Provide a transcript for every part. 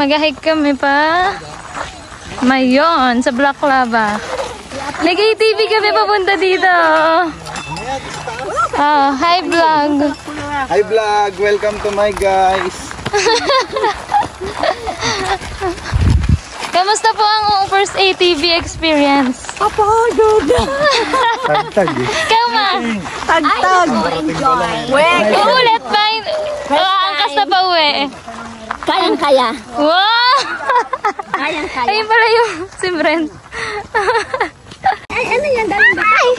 Mag-hike kami pa. Mayon, sa Black Lava. Nag-ATV kami papunta dito. Oh, hi vlog. Hi vlog, welcome to my guys. Kamusta po ang first ATV experience? Apagod. Tagtag eh. Kama? Tagtag. Uulit ba? Angkas na pa uwi. Kayang-kaya. Wow! Kayang-kaya. Ayun pala yung si Brent. Ay, ano yan? Daling ba? Ay!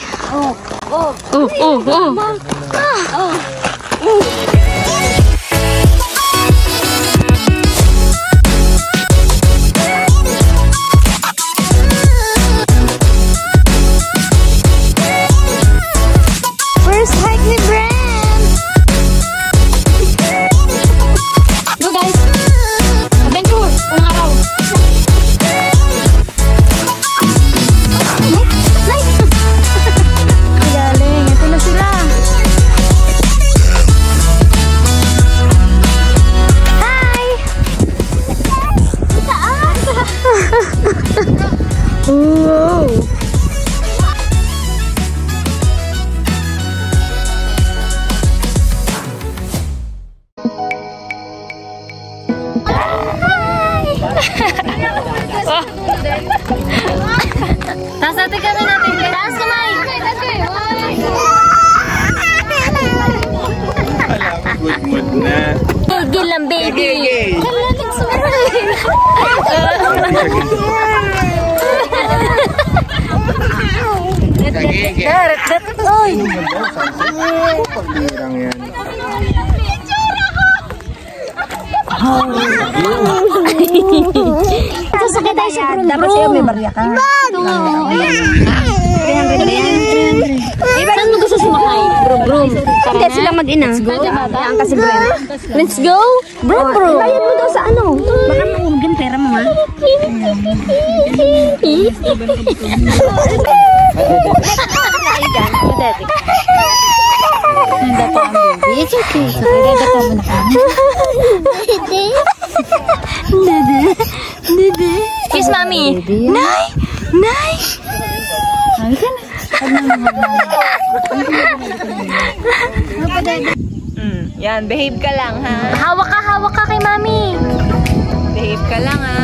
First hike ni Brent! Go guys! Adventure! Unang araw! Galing! Ito na sila! Hi! Wow! Taas natin kami natin. Taas kamay. Good mood na. Gigil lang, baby. Kalating sumaray. Oy! Pagbirang yan. Sasakay tayo sa brum. Dapat sa'yo may barya ka. Saan mo gusto sumakay? Brum. Hindi sila mag-ina. Let's go. Ang kasi Brent. Let's go. Brum. Bayad mo daw sa ano? Baka mahulgan pera mo ha. It's okay. Dede. Kiss mommy. Nay! Nay! Yan, behave ka lang, ha? Hawak ka kay mami. Behave ka lang, ha?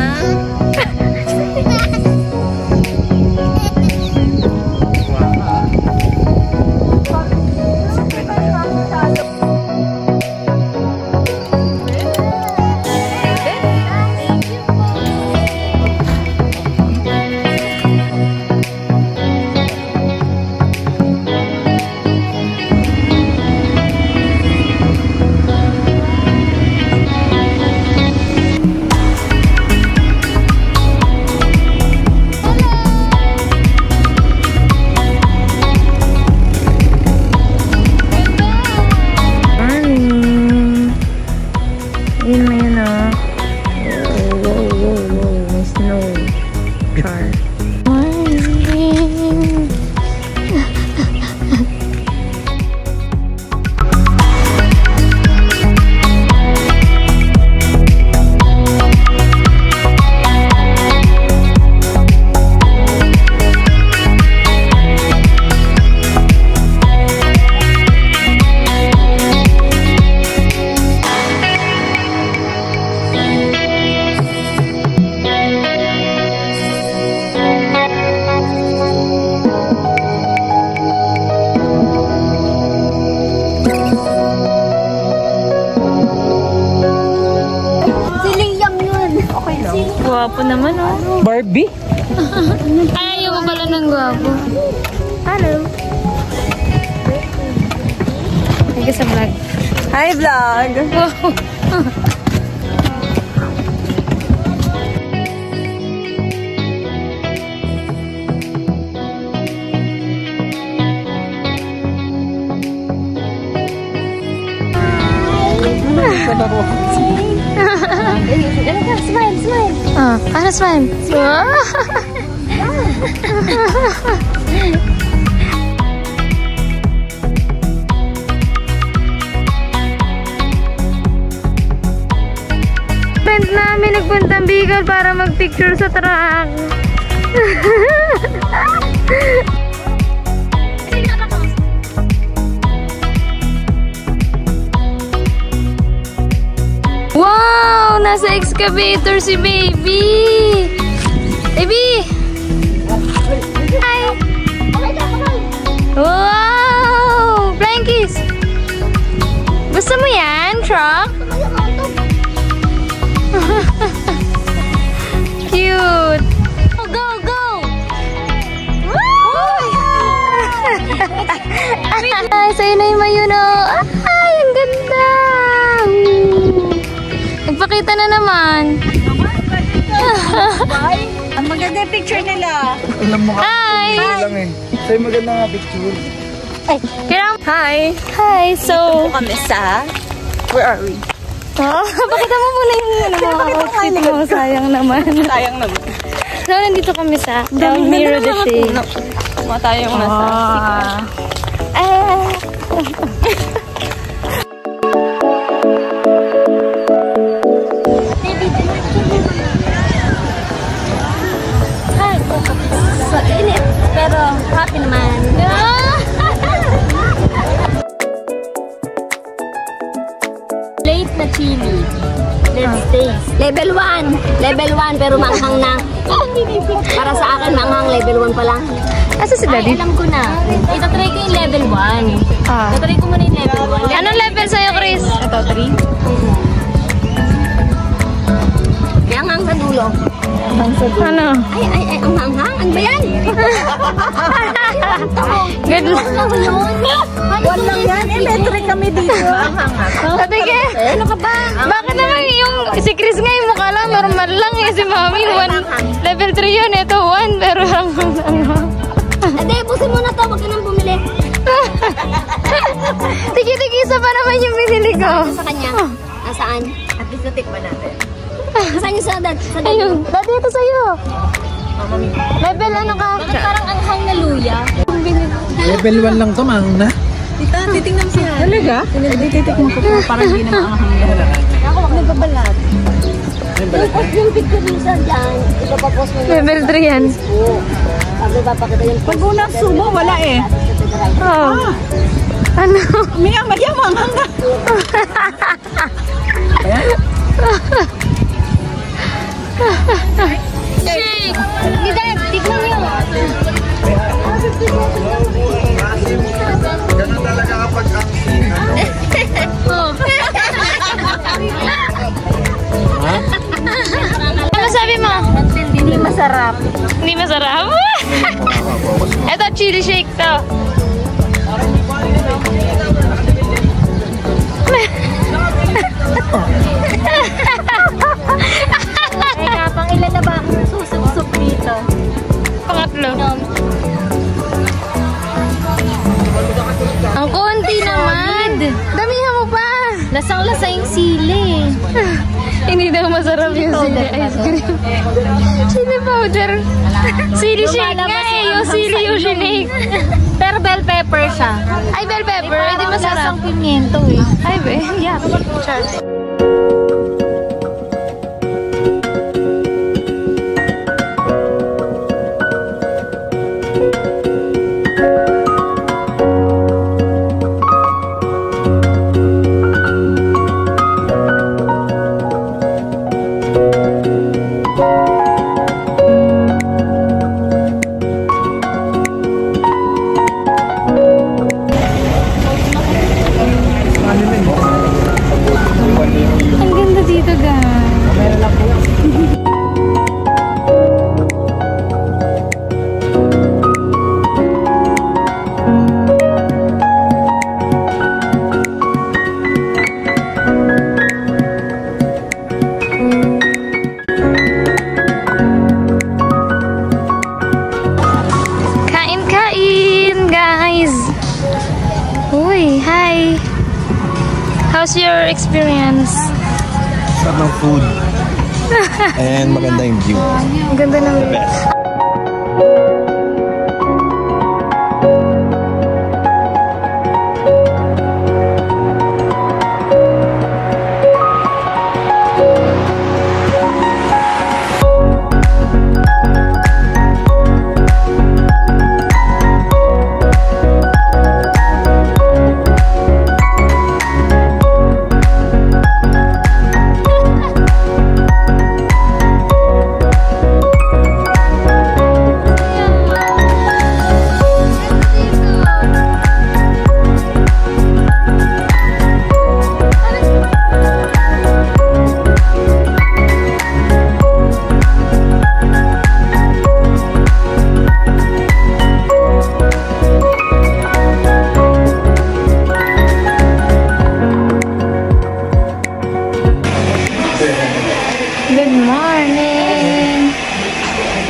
Gwapo naman, oh. Barbie? Ay, ayaw mo pala ng gwapo. Hello. Thank you sa vlog. Hi, vlog! Smile. Oh, para smile. friend namin nagpuntang Bicol para magpicture sa truck. Wow! Nasa excavator si baby! Baby! Hi! Wow! Flying kiss! Gusto mo yan, truck? Cute! Go, go! Ay, sa'yo na yung mayuno. Ay, ang ganda! Nagpakita na naman. Ang maganda yung picture nila. Alam mo ka. Hi! Lang eh. Sa'yo maganda nga picture. Hi! Hi, so... Kami sa... Where are we? Oh, pakita mo muna yung mga outfit mo. Sayang naman. Sayang naman. So, nandito kami sa Mirror de Shade. Mga tayong nasa... So, init. Pero, happy naman. Plate na chili. Let's taste. Level 1. Level 1 pero manghang na. Para sa akin, manghang level 1 pa lang. Asa si Ay, Daddy? alam ko na. Itatry ko yung level 1. Ah. Itatry ko muna yung level 1. Anong level sa'yo, Chris? Ito, 3. May anghang sa dulo. Ano? Ay, ang hanghang. Ano ba yan? Good luck. Walang yan. Electric kami dito. Tatige. Ano ka ba? Bakit naman yung si Chris nga yung mukha lang normal lang eh. Si Mami, level 3 yun. Ito 1 pero Ate, busin mo na to. Huwag ka nang bumili. Tiki-tiki, isa pa naman yung binili ko. Sa kanya. Nasaan? At least natikman natin. Nasaan yung sa dad? Sa dad? Ayun. Daddy, ito sa'yo. Level ano ka? Bakit parang anghang na luya? Level 1 lang to, mang na. Tita, titingnan siya. Talaga? Titikman ko parang hindi na maanghang. Ako, wag nagbabalat. Post yung picture mo sa dyan. Ipapapost mo Level 3 yan. Sabi papakita yung Pag unang sumo, wala eh. Oh. Ano? Maya-maya, maanghang na. Shake! Dad, tignan niyo. Ganun talaga kapag ang Oh. Ano sabi mo? Hindi masarap. Hindi masarap? Ito, chili shake to. Kaya pang ilan na ba akong susub-sub dito? Pangatlo. Ang konti naman. Damihan mo pa. Lasang-lasa yung sili. Hindi daw masarap yung sili ice cream. Chili powder. Sili shake nga eh. Yung sili yung shake. Pero bell pepper siya. Ay, bell pepper. Hindi masarap. Lasang pimiento eh. Ay, be. Yeah. Char. Ang ganda dito, guys. Kain-kain, guys. Uy, hi. How's your experience? sarap ng food. And maganda yung view. Ang ganda ng The best.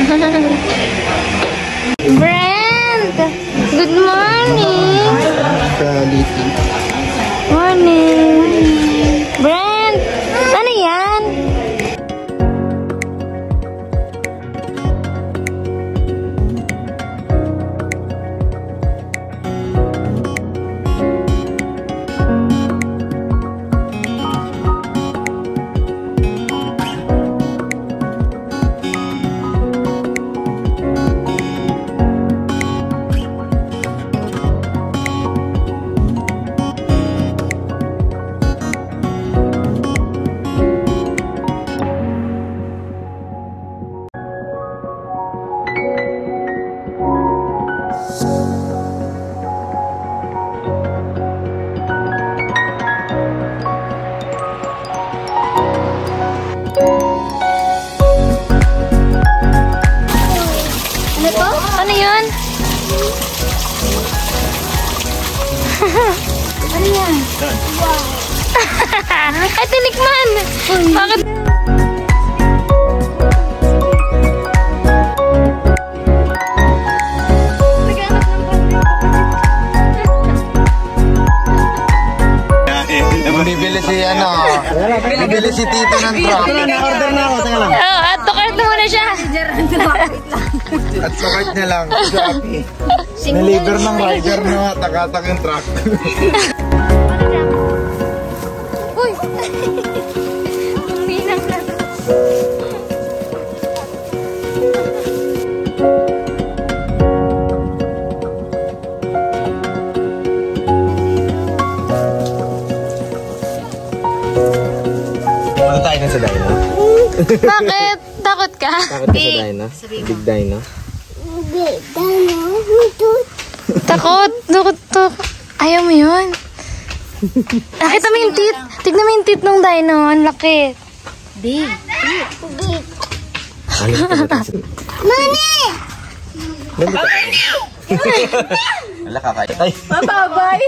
Brent! Good morning! Kaliti. Morning! Brent! Ano yan? Ano to? Ano yun? Ano yan? Ay, tinikman! Bakit? Bibili si bibili si Tito ng truck. Na-order na ako, teka lang. Oh, at tukart na muna siya. At sakit niya lang, Shopee. Naliver ng rider na takatak yung truck. Uy! Uminang na. Ano tayo na sa Dyna? Bakit? Takot ka? Takot ka sa Dyna? Big Dyna? Takot? Takot. Ayaw mo yun? Nakita mo yung tit? Tignan mo yung tit nung dino. Ang laki. Big. Mami! Wala ka kaya. Ay! Mababay.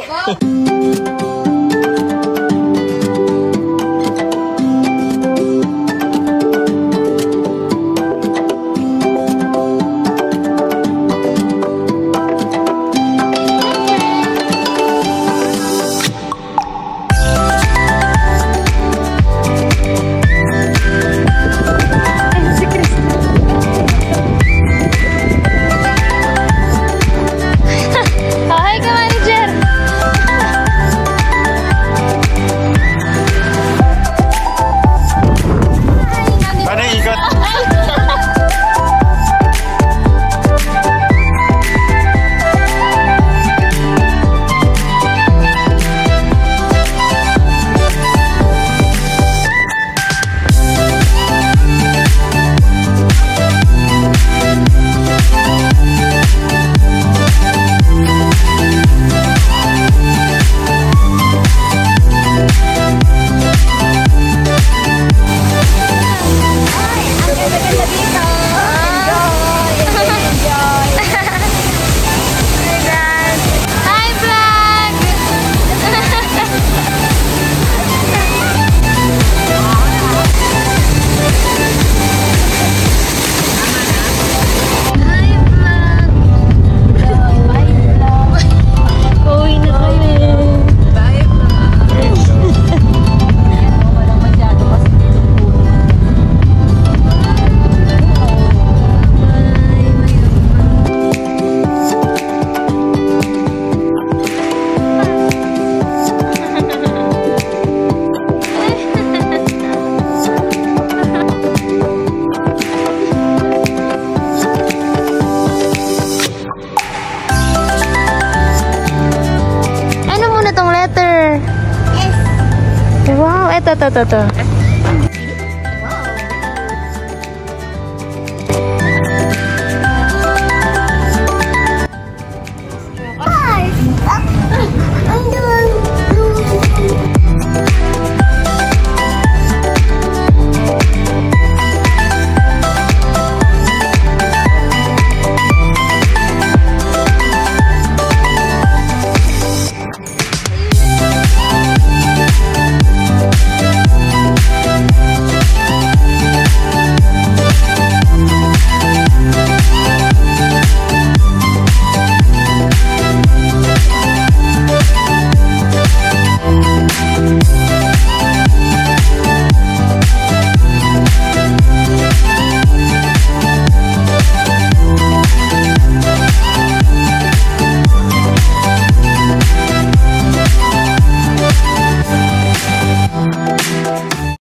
Ito.